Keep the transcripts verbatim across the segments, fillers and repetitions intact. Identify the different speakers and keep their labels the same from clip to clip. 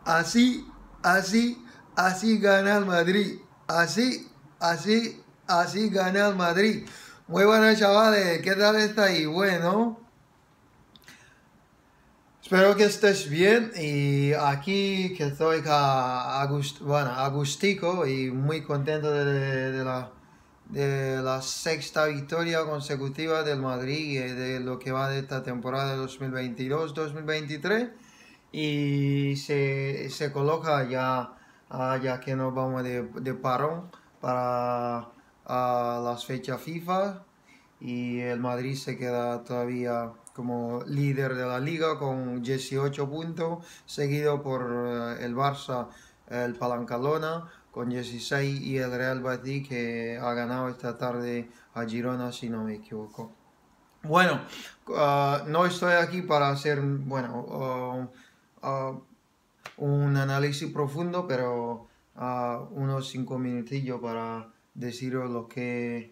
Speaker 1: Así, así, así gana el Madrid. Así, así, así gana el Madrid. Muy buenas, chavales. ¿Qué tal estáis? Bueno, espero que estés bien. Y aquí que estoy a, a gust- bueno, a gustico y muy contento de, de la, de la sexta victoria consecutiva del Madrid y de lo que va de esta temporada dos mil veintidós dos mil veintitrés. Y se, se coloca ya, ah, ya que nos vamos de, de parón para ah, las fechas FIFA, y el Madrid se queda todavía como líder de la liga con dieciocho puntos, seguido por eh, el Barça, el Palancalona con dieciséis, y el Real Betis, que ha ganado esta tarde a Girona, si no me equivoco. Bueno, ah, no estoy aquí para hacer, bueno, ah, ah, un análisis profundo, pero ah, unos cinco minutillos para deciros lo que,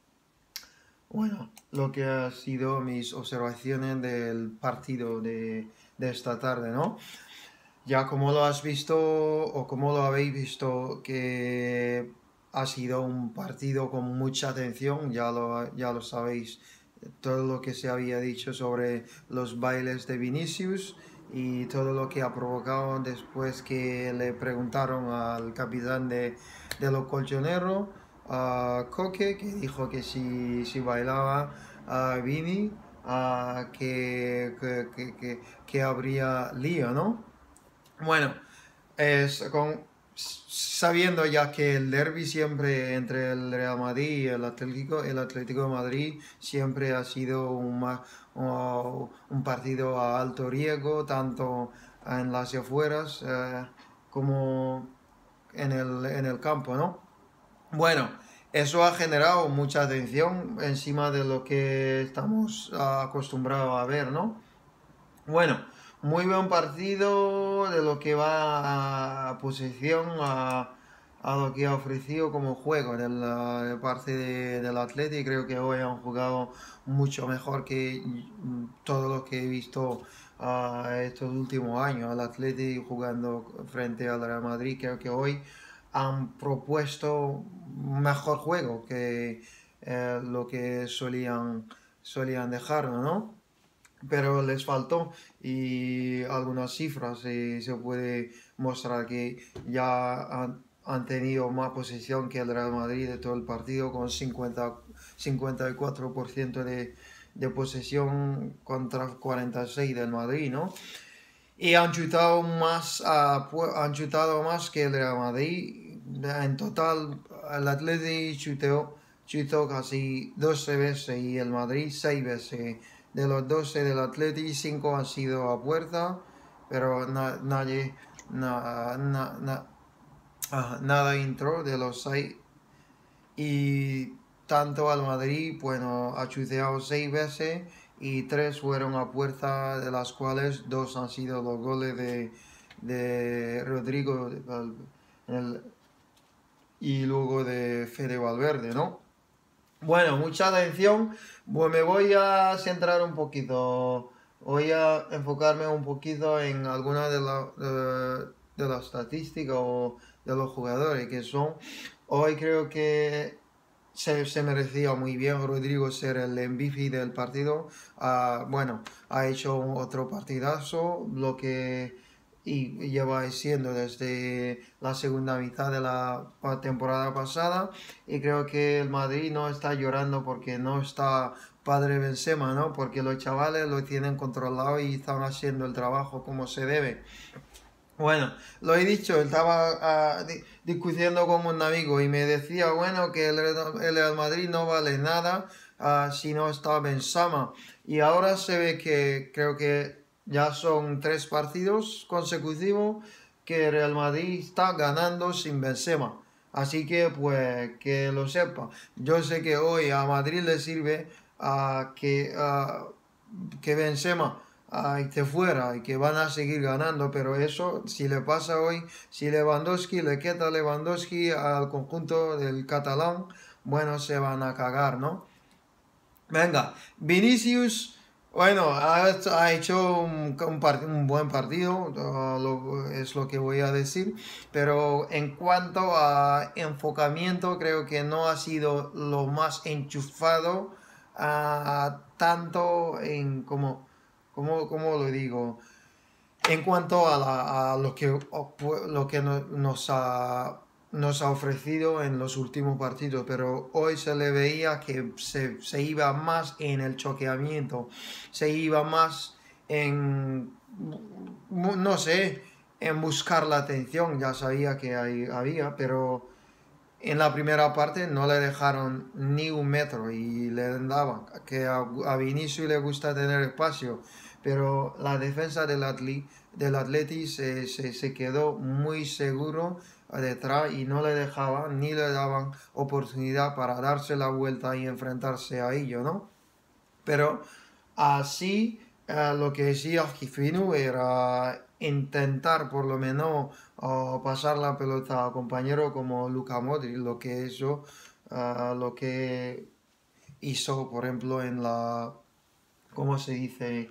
Speaker 1: bueno, lo que ha sido mis observaciones del partido de, de esta tarde, ¿no? Ya como lo has visto o como lo habéis visto, que ha sido un partido con mucha atención, ya lo, ya lo sabéis, todo lo que se había dicho sobre los bailes de Vinicius y todo lo que ha provocado después que le preguntaron al capitán de, de los colchoneros, a Coque, que dijo que si, si bailaba a Vini, a que, que, que, que, que habría lío, ¿no? Bueno, es con, sabiendo ya que el derbi siempre entre el Real Madrid y el Atlético, el Atlético de Madrid siempre ha sido un, ma- o- un partido a alto riesgo, tanto en las afueras eh, como en el, en el campo, ¿no? Bueno, eso ha generado mucha atención encima de lo que estamos ah, acostumbrados a ver, ¿no? Bueno, muy buen partido de lo que va a posición, a, a lo que ha ofrecido como juego de la de parte de- del Atleti. Creo que hoy han jugado mucho mejor que mm, todo lo que he visto ah, estos últimos años. Al Atleti jugando frente al Real Madrid, creo que hoy han propuesto mejor juego que eh, lo que solían, solían dejarnos, ¿no? Pero les faltó, y algunas cifras eh, se puede mostrar que ya han, han tenido más posesión que el Real Madrid de todo el partido, con cincuenta, cincuenta y cuatro por ciento de, de posesión contra cuarenta y seis del Madrid, ¿no? Y han chutado más, ah, pu- han chutado más que el Real Madrid. En total, el Atleti chutó, chutó casi doce veces y el Madrid seis veces. De los doce del Atleti, cinco han sido a puerta, pero na- nadie, na- na- na- ah, nada entró de los seis. Y tanto al Madrid, bueno, ha chuteado seis veces y tres fueron a puerta, de las cuales dos han sido los goles de, de Rodrigo de Val- el- y luego de Fede Valverde, ¿no? Bueno, mucha atención. Pues me voy a centrar un poquito. Voy a enfocarme un poquito en algunas de, la- de, de las estadísticas o de los jugadores que son. Hoy creo que se, se merecía muy bien Rodrigo ser el M V P del partido. Ah, bueno, ha hecho un otro partidazo, lo que y lleva siendo desde la segunda mitad de la pa- temporada pasada. Y creo que el Madrid no está llorando porque no está padre Benzema, ¿no? Porque los chavales lo tienen controlado y están haciendo el trabajo como se debe. Bueno, lo he dicho, estaba ah, di- discutiendo con un amigo y me decía, bueno, que el, Real el Real Madrid no vale nada ah, si no está Benzema. Y ahora se ve que creo que ya son tres partidos consecutivos que el Real Madrid está ganando sin Benzema. Así que pues que lo sepa. Yo sé que hoy a Madrid le sirve a que, ah, que Benzema ah, esté fuera y que van a seguir ganando, pero eso si le pasa hoy, si Lewandowski le quita Lewandowski al conjunto del catalán, bueno, se van a cagar, ¿no? Venga, Vinicius, Bueno, ha, ha hecho un, un part- un buen partido, uh, lo- es lo que voy a decir, pero en cuanto a enfocamiento, creo que no ha sido lo más enchufado, ah, tanto en como, como, como lo digo, en cuanto a, la- a lo que, o- pu- lo que no- nos ha, nos ha ofrecido en los últimos partidos, pero hoy se le veía que se, se iba más en el choqueamiento, se iba más en, mu- no sé, en buscar la atención, ya sabía que ahí había, pero en la primera parte no le dejaron ni un metro y le daban, que a, a Vinicius le gusta tener espacio, pero la defensa del Atleti, del Atleti se, se, se quedó muy seguro detrás y no le dejaban ni le daban oportunidad para darse la vuelta y enfrentarse a ello, ¿no? Pero así eh, lo que decía Gifinu era intentar por lo menos uh, pasar la pelota a compañero como Luka Modric, lo que hizo, uh, lo que hizo, por ejemplo, en la, ¿cómo se dice?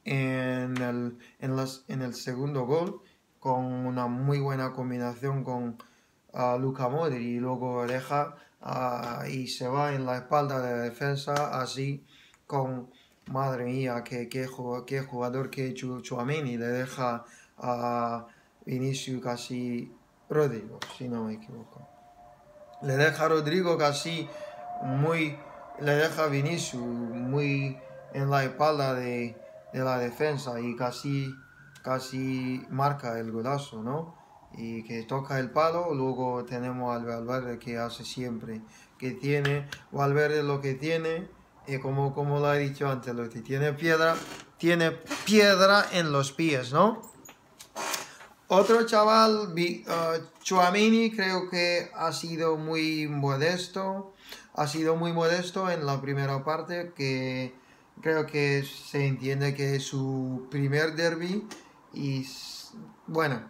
Speaker 1: En el, en las, en el segundo gol, con una muy buena combinación con uh, Luka Modric y luego deja uh, y se va en la espalda de la defensa así con, madre mía, qué, qué, qué jugador que Tchouaméni le deja a Vinicius casi Rodrigo, si no me equivoco. Le deja a Rodrigo casi muy, le deja a Vinicius muy en la espalda de, de la defensa y casi, casi marca el golazo, ¿no? Y que toca el palo, luego tenemos al Valverde que hace siempre, que tiene, Valverde lo que tiene, y como, como lo he dicho antes, lo que tiene piedra, tiene piedra en los pies, ¿no? Otro chaval, uh, Chouamini, creo que ha sido muy modesto. Ha sido muy modesto en la primera parte, que creo que se entiende que es su primer derby. Y bueno,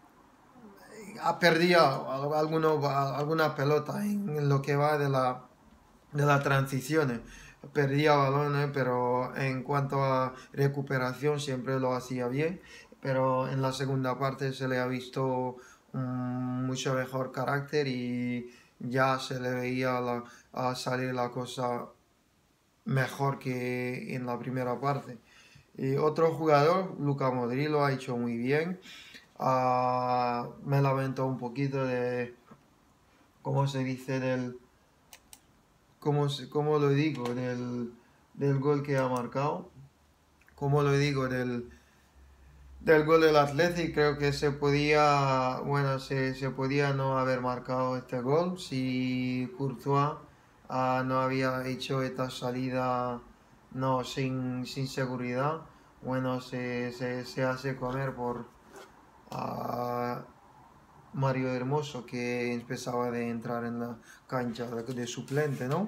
Speaker 1: ha perdido alguno, alguna pelota en lo que va de la, de las transiciones. Perdía balones, pero en cuanto a recuperación siempre lo hacía bien. Pero en la segunda parte se le ha visto um, mucho mejor carácter y ya se le veía la, a salir la cosa mejor que en la primera parte. Y otro jugador, Luka Modric, lo ha hecho muy bien. Uh, me lamento un poquito de, ¿cómo se dice? Del, ¿cómo, cómo lo digo? Del, del gol que ha marcado. ¿Cómo lo digo? Del, del gol del Athletic, creo que se podía, bueno, se, se podía no haber marcado este gol si Courtois uh, no había hecho esta salida no sin, sin seguridad. Bueno, se, se, se hace comer por uh, Mario Hermoso, que empezaba de entrar en la cancha de, de suplente, ¿no?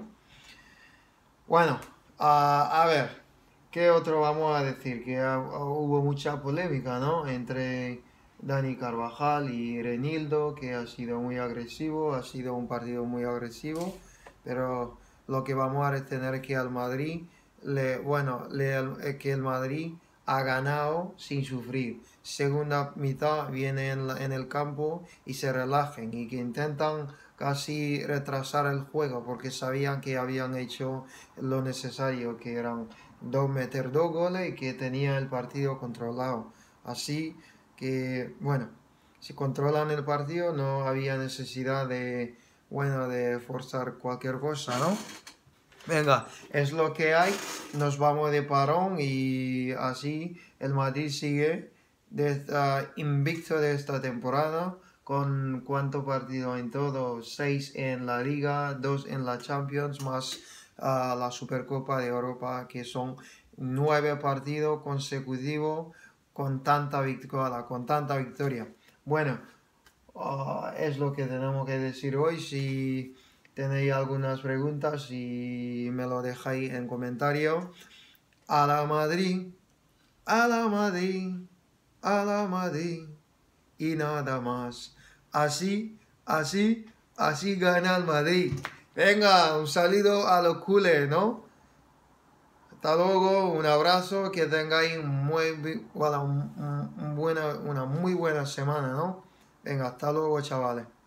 Speaker 1: Bueno, uh, a ver, ¿qué otro vamos a decir? Que uh, hubo mucha polémica, ¿no? Entre Dani Carvajal y Renildo, que ha sido muy agresivo, ha sido un partido muy agresivo, pero lo que vamos a retener es que al Madrid, le, bueno, le, que el Madrid ha ganado sin sufrir. Segunda mitad viene en, la, en el campo y se relajen y que intentan casi retrasar el juego porque sabían que habían hecho lo necesario, que eran dos, meter dos goles y que tenía el partido controlado. Así que, bueno, si controlan el partido no había necesidad de, bueno, de forzar cualquier cosa, ¿no? Venga, es lo que hay, nos vamos de parón y así el Madrid sigue de esta, invicto de esta temporada con cuánto partido en todo, seis en la Liga, dos en la Champions, más uh, la Supercopa de Europa, que son nueve partidos consecutivos con tanta victoria, con tanta victoria. Bueno, uh, es lo que tenemos que decir hoy. Si tenéis algunas preguntas y me lo dejáis en comentario. A la Madrid, a la Madrid, a la Madrid y nada más. Así, así, así gana el Madrid. Venga, un saludo a los culés, ¿no? hasta luego, un abrazo, que tengáis muy, bueno, un- un- un buena, una muy buena semana, ¿no? Venga, hasta luego, chavales.